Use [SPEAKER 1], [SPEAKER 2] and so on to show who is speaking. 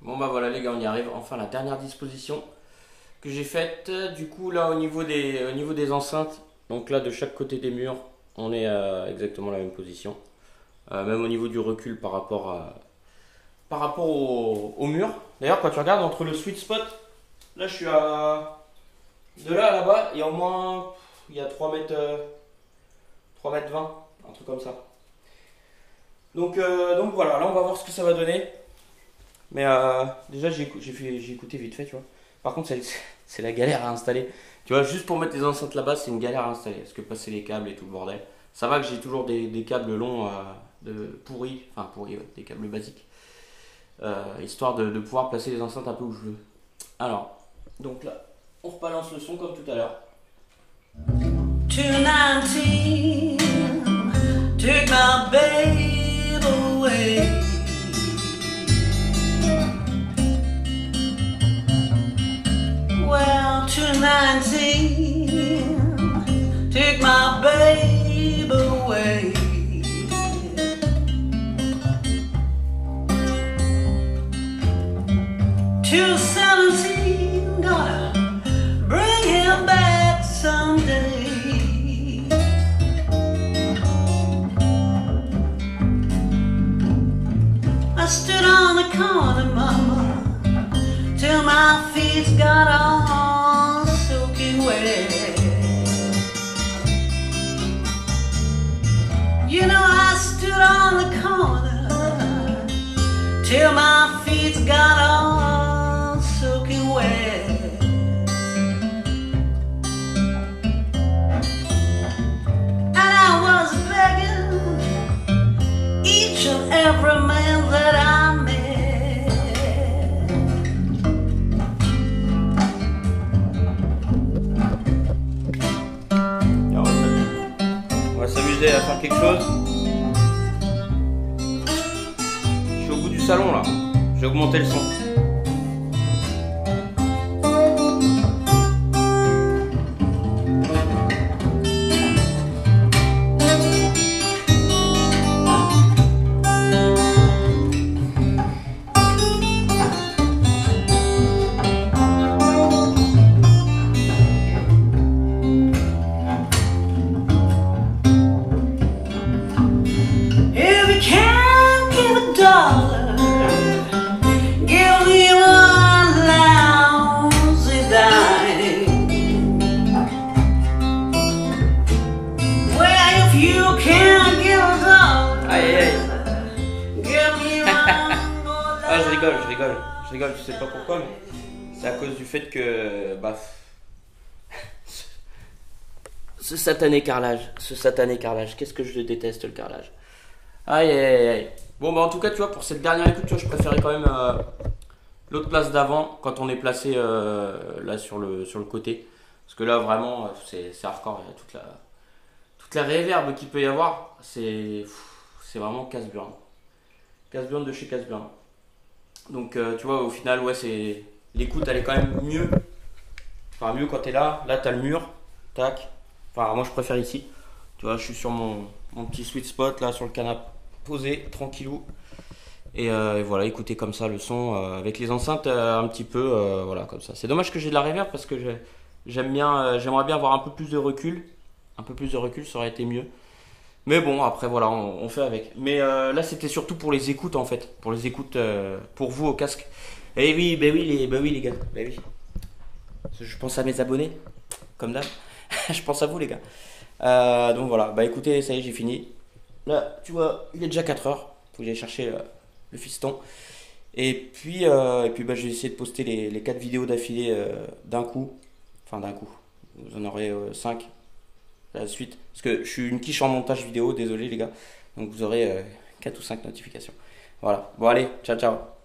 [SPEAKER 1] Bon bah voilà les gars, on y arrive. Enfin la dernière disposition que j'ai faite. Du coup là au niveau des enceintes, donc là de chaque côté des murs, on est à exactement la même position. Même au niveau du recul par rapport au mur. D'ailleurs quand tu regardes entre le sweet spot, là je suis à de là à là-bas, il y a au moins il y a 3 mètres, 3 mètres 20, un truc comme ça. Donc voilà, là on va voir ce que ça va donner. Mais déjà j'ai écouté vite fait, tu vois. Par contre c'est la galère à installer. Tu vois, juste pour mettre les enceintes là-bas, c'est une galère à installer. Parce que passer les câbles et tout le bordel. Ça va que j'ai toujours des câbles longs pourris, enfin pourris, ouais, des câbles basiques. Histoire de pouvoir placer les enceintes un peu où je veux. Alors, donc là, on rebalance le son comme tout à l'heure.
[SPEAKER 2] 219, take my babe away. Well, 219, take my babe away. 217, gonna bring him back someday. I stood on the corner, mama, till my feet got all soaking wet. You know I stood on the corner till my feet got all soaking wet. And I was begging each and every man that I met.
[SPEAKER 1] On va s'amuser à faire quelque chose. Je suis au bout du salon là. Je vais augmenter le son.
[SPEAKER 2] If you can't give a dollar, give me one lousy dime. Well, if you can't give a dollar,
[SPEAKER 1] Aïe aïe.
[SPEAKER 2] give me one more
[SPEAKER 1] Ah je rigole, je sais pas pourquoi mais c'est à cause du fait que bah ce satané carrelage, qu'est-ce que je le déteste le carrelage. Aïe aïe aïe aïe. Bon bah en tout cas tu vois pour cette dernière écoute tu vois, je préférais quand même l'autre place d'avant quand on est placé là sur le côté. Parce que là vraiment c'est hardcore, il y a toute la réverb qu'il peut y avoir, c'est vraiment casse-burn. Casse-burn de chez casse-burn. Donc tu vois au final ouais c'est l'écoute elle est quand même mieux. Enfin mieux quand t'es là t'as le mur, tac. Enfin moi je préfère ici. Tu vois je suis sur mon petit sweet spot là sur le canapé, posé, tranquillou. Et voilà, écoutez comme ça le son avec les enceintes un petit peu voilà comme ça. C'est dommage que j'ai de la reverb parce que j'aimerais bien avoir un peu plus de recul. Un peu plus de recul ça aurait été mieux. Mais bon après voilà on fait avec. Mais là c'était surtout pour les écoutes en fait. Pour les écoutes pour vous au casque. Eh oui, bah oui les gars, bah oui. Je pense à mes abonnés, comme d'hab. Je pense à vous les gars. Donc voilà, bah écoutez, ça y est j'ai fini. Là tu vois, il est déjà 4h. Faut que j'aille chercher le fiston. Et puis bah, je vais essayer de poster les 4 vidéos d'affilée d'un coup. Enfin d'un coup. Vous en aurez 5 à la suite. Parce que je suis une quiche en montage vidéo, désolé les gars. Donc vous aurez 4 ou 5 notifications. Voilà, bon allez, ciao ciao.